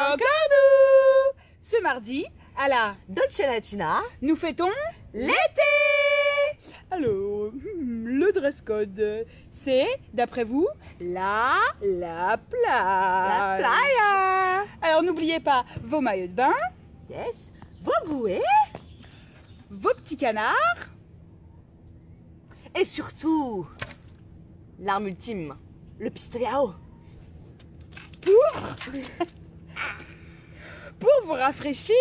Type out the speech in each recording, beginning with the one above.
Encore ce mardi, à la Dolce Latina, nous fêtons l'été. Alors, le dress code, c'est, d'après vous, la plage. La playa. Alors, n'oubliez pas vos maillots de bain, Yes. Vos bouées. vos petits canards. Et surtout, l'arme ultime, le pistolet à eau. Pour vous rafraîchir.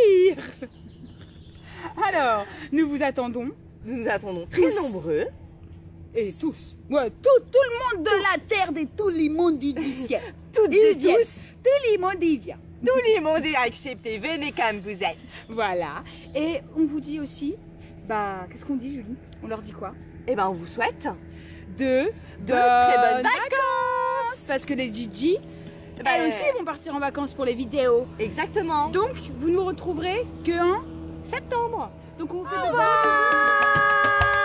Alors, nous vous attendons. Nous nous attendons très nombreux. Et tous. Ouais, tout le monde de la terre et tous les mondes du ciel. Toutes Ils et viennent. tous. Tous les mondes y viennent. Tous les mondes acceptés. Venez comme vous êtes. Voilà. Et on vous dit aussi, qu'est-ce qu'on dit, Julie? On leur dit quoi? Eh ben, on vous souhaite De très bonnes vacances. Parce que les Gigi, Ben, elles aussi vont partir en vacances pour les vidéos. Exactement. Donc, vous nous retrouverez que en Septembre. Donc, on vous fait Au des revoir.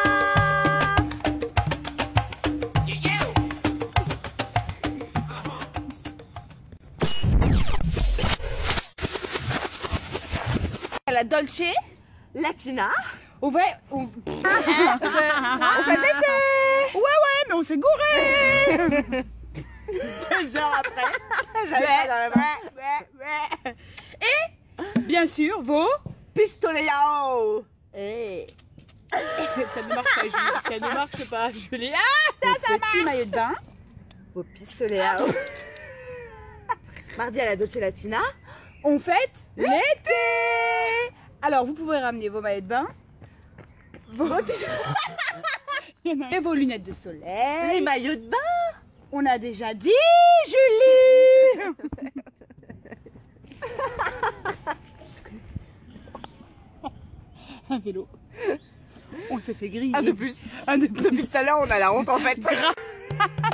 à la Dolce. Latina. On va. On fait l'été. Ouais, mais on s'est gouré. 2 heures après. J'avais pas dans la main. Et, bien sûr, vos. Pistolet à eau. Ça ne marche pas, Julie. Ça ne marche pas, Julie. Ah, ça marche. Petit maillot de bain. Vos pistolets à eau. Mardi à la Dolce Latina. On fête l'été. Alors, vous pouvez ramener vos maillots de bain, et vos lunettes de soleil. Les maillots de bain. On a déjà dit, Julie. Un vélo. On s'est fait griller. Un de plus. Un de plus. Depuis tout à l'heure, on a la honte en fait.